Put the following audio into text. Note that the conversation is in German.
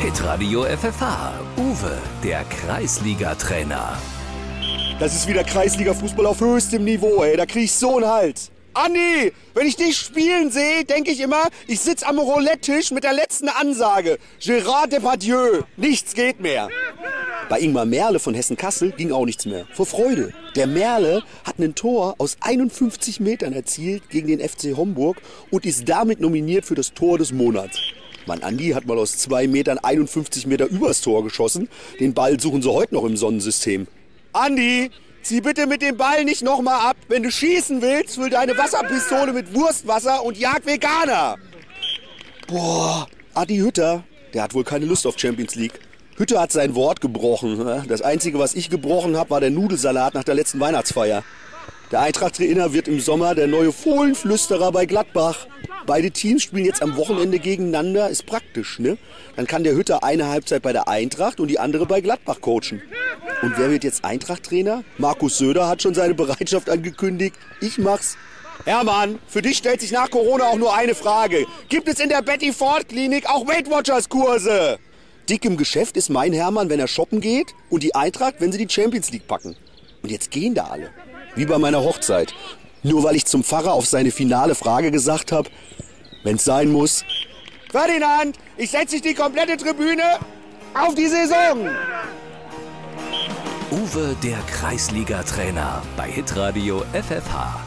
Hitradio FFH. Uwe, der Kreisliga-Trainer. Das ist wieder Kreisliga-Fußball auf höchstem Niveau, ey. Da krieg ich so einen Hals. Andi, wenn ich dich spielen sehe, denke ich immer, ich sitze am Roulette-Tisch mit der letzten Ansage. Gérard Depardieu, nichts geht mehr. Bei Ingmar Merle von Hessen-Kassel ging auch nichts mehr. Vor Freude. Der Merle hat ein Tor aus 51 Metern erzielt gegen den FC Homburg und ist damit nominiert für das Tor des Monats. Mann, Andi hat mal aus 2 Metern 51 Meter übers Tor geschossen. Den Ball suchen sie heute noch im Sonnensystem. Andi, zieh bitte mit dem Ball nicht nochmal ab. Wenn du schießen willst, füll deine Wasserpistole mit Wurstwasser und jag Veganer. Boah, Adi Hütter, der hat wohl keine Lust auf Champions League. Hütter hat sein Wort gebrochen. Das Einzige, was ich gebrochen habe, war der Nudelsalat nach der letzten Weihnachtsfeier. Der Eintracht-Trainer wird im Sommer der neue Fohlenflüsterer bei Gladbach. Beide Teams spielen jetzt am Wochenende gegeneinander, ist praktisch, ne? Dann kann der Hütter eine Halbzeit bei der Eintracht und die andere bei Gladbach coachen. Und wer wird jetzt Eintracht-Trainer? Markus Söder hat schon seine Bereitschaft angekündigt. Ich mach's. Hermann, für dich stellt sich nach Corona auch nur eine Frage. Gibt es in der Betty Ford Klinik auch Weight Watchers Kurse? Dick im Geschäft ist mein Hermann, wenn er shoppen geht, und die Eintracht, wenn sie die Champions League packen. Und jetzt gehen da alle. Wie bei meiner Hochzeit. Nur weil ich zum Pfarrer auf seine finale Frage gesagt habe, wenn's sein muss. Ferdinand, ich setze dich die komplette Tribüne auf die Saison. Uwe, der Kreisliga-Trainer bei Hitradio FFH.